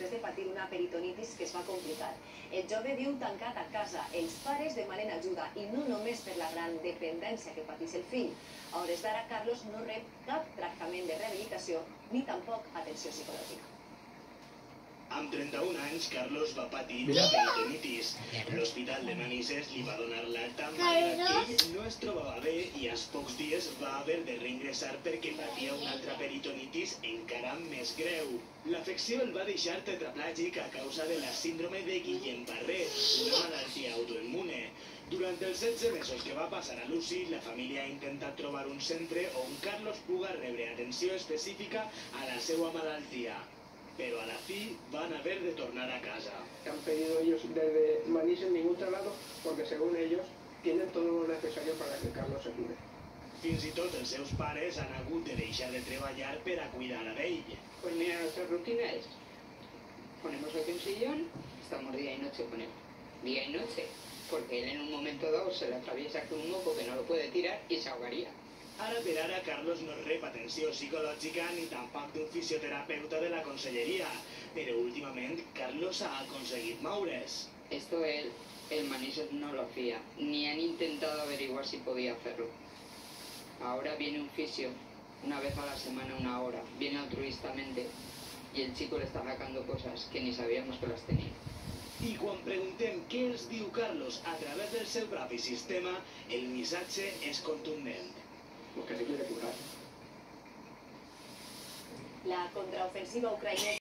després de patir una peritonitis que es va complicar. El jove viu tancat a casa. Els pares demanen ajuda i no només per la gran dependència que pateix el fill. A hores d'ara, Carlos no rep cap tractament de rehabilitació ni tampoc atenció psicològica. Amb 31 anys, Carlos va patir peritonitis. L'Hospital de Manises li va donar l'alta malgrat que ell no es trobava bé i als pocs dies va haver de reingressar perquè patia una altra peritonitis encara més greu. L'afecció el va deixar tetraplàgic a causa de la síndrome de Guillain-Barré, una malaltia autoimmune. Durant els 16 mesos que va passar a l'UCI, la família ha intentat trobar un centre on Carlos puga rebre atenció específica a la seva malaltia. Pero a la fi van a haber de tornar a casa. Han pedido ellos desde Manises ningún traslado porque según ellos tienen todo lo necesario para que Carlos se cure. Fins i tot els seus pares han hagut de deixar de treballar per a cuidar d'ell. Pues mira, nuestra rutina es, ponemos aquí un sillón, estamos día y noche con él. Día y noche, porque él en un momento dado se le atraviesa aquí un moco que no lo puede tirar y se ahogaría. Ara per ara, Carlos no rep atenció psicològica ni tampoc d'un fisioterapeuta de la conselleria, però últimament Carlos ha aconseguit moure's. Esto el Manises no lo hacía, ni han intentado averiguar si podía hacerlo. Ahora viene un fisio, una vez a la semana, 1 hora, viene altruistamente, y el chico le está sacando cosas que ni sabíamos que las tenía. I quan preguntem què els diu Carlos a través del seu propi sistema, el missatge és contundent. Porque se quiere curar. La contraofensiva ucraniana